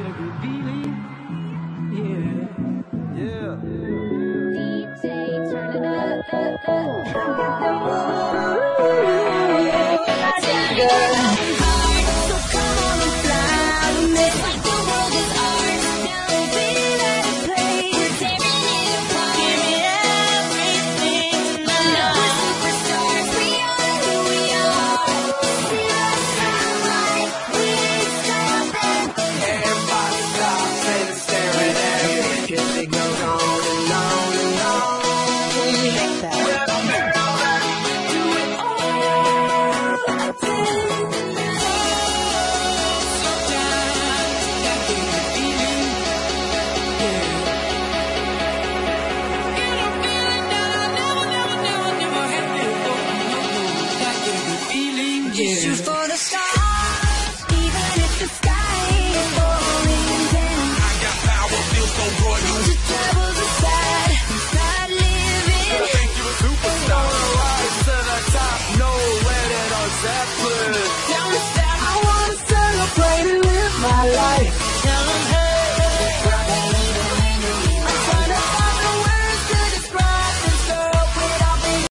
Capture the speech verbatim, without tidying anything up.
get a good feeling. Yeah. Yeah. D J, turn it up, up, up. So come on and fly with me. Like the world is ours. Now we let it play. We're tearing it apart. Give me everything tonight. We're superstars. We are who we are. See us shine like we ain't stopping. Everybody stops and staring at me. Cause it goes on and on and on. Shake that. Do it all again. Yeah. Shoot for